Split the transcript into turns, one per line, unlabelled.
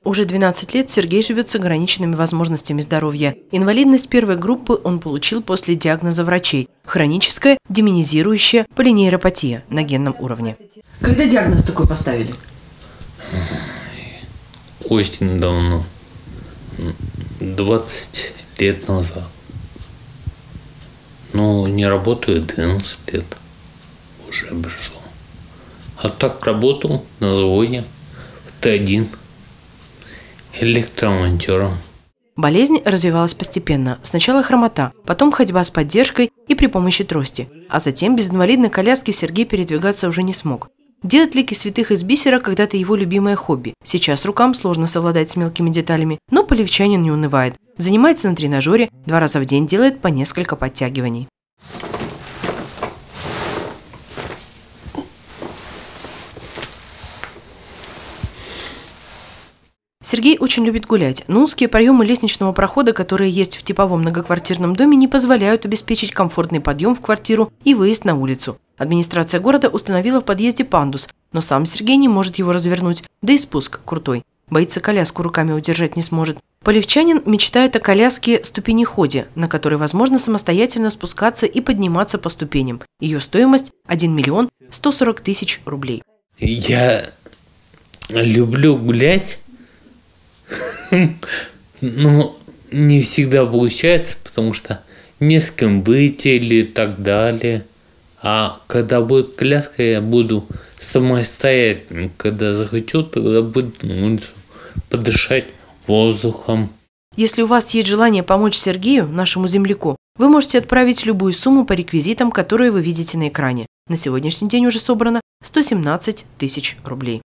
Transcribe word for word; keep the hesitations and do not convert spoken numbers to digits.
Уже двенадцать лет Сергей живет с ограниченными возможностями здоровья. Инвалидность первой группы он получил после диагноза врачей – хроническая демиелинизирующая полинейропатия на генном уровне.
Когда диагноз такой поставили?
Очень давно. двадцать лет назад. Ну, не работаю двенадцать лет. Уже пришло. А так работал на заводе в Т один электромонтером.
Болезнь развивалась постепенно. Сначала хромота, потом ходьба с поддержкой и при помощи трости. А затем без инвалидной коляски Сергей передвигаться уже не смог. Делать лики святых из бисера когда-то его любимое хобби. Сейчас рукам сложно совладать с мелкими деталями, но полевчанин не унывает. Занимается на тренажере, два раза в день делает по несколько подтягиваний. Сергей очень любит гулять, но узкие проемы лестничного прохода, которые есть в типовом многоквартирном доме, не позволяют обеспечить комфортный подъем в квартиру и выезд на улицу. Администрация города установила в подъезде пандус, но сам Сергей не может его развернуть, да и спуск крутой. Боится, коляску руками удержать не сможет. Полевчанин мечтает о коляске-ступенеходе, на которой возможно самостоятельно спускаться и подниматься по ступеням. Ее стоимость – один миллион сто сорок тысяч рублей.
Я люблю гулять. Но не всегда получается, потому что не с кем быть или так далее. А когда будет коляска, я буду самостоятельным. Когда захочу, тогда буду на улицу подышать воздухом.
Если у вас есть желание помочь Сергею, нашему земляку, вы можете отправить любую сумму по реквизитам, которые вы видите на экране. На сегодняшний день уже собрано сто семнадцать тысяч рублей.